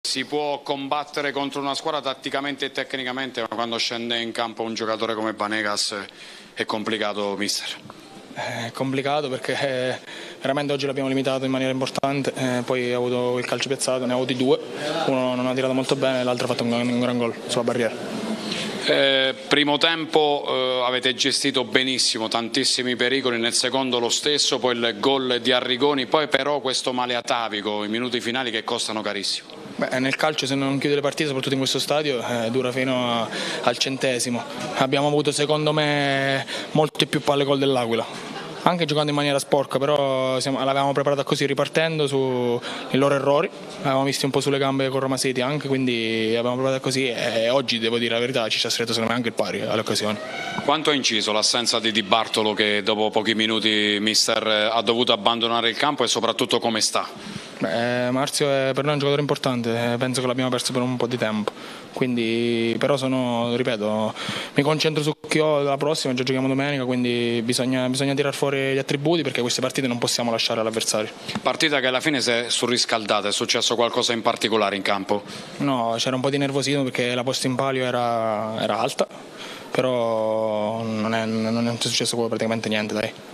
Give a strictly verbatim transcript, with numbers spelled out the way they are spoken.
Si può combattere contro una squadra tatticamente e tecnicamente, ma quando scende in campo un giocatore come Vanegas è complicato, mister. È complicato perché eh, veramente oggi l'abbiamo limitato in maniera importante, eh, poi ha avuto il calcio piazzato, ne ha avuti due, uno non ha tirato molto bene e l'altro ha fatto un, un gran gol sulla barriera. Eh, primo tempo eh, avete gestito benissimo, tantissimi pericoli, nel secondo lo stesso, poi il gol di Arrigoni, poi però questo male atavico, i minuti finali che costano carissimo. Beh, nel calcio se non chiude le partite, soprattutto in questo stadio, eh, dura fino a, al centesimo. Abbiamo avuto secondo me molte più palle gol dell'Aquila. Anche giocando in maniera sporca, però siamo, l'avevamo preparata così, ripartendo sui loro errori, l'avevamo visti un po' sulle gambe con Roma City anche, quindi abbiamo preparata così e oggi, devo dire la verità, ci ci ha stretto secondo me anche il pari alle occasioni. Quanto ha inciso l'assenza di Di Bartolo, che dopo pochi minuti mister ha dovuto abbandonare il campo, e soprattutto come sta? Beh, Marzio è per noi un giocatore importante, penso che l'abbiamo perso per un po' di tempo, quindi però sono, ripeto, mi concentro su chi ho la prossima, già giochiamo domenica, quindi bisogna, bisogna tirar fuori gli attributi perché queste partite non possiamo lasciare all'avversario. Partita che alla fine si è surriscaldata, è successo qualcosa in particolare in campo? No, c'era un po' di nervosismo perché la posta in palio era, era alta, però non è, non è successo praticamente niente, dai.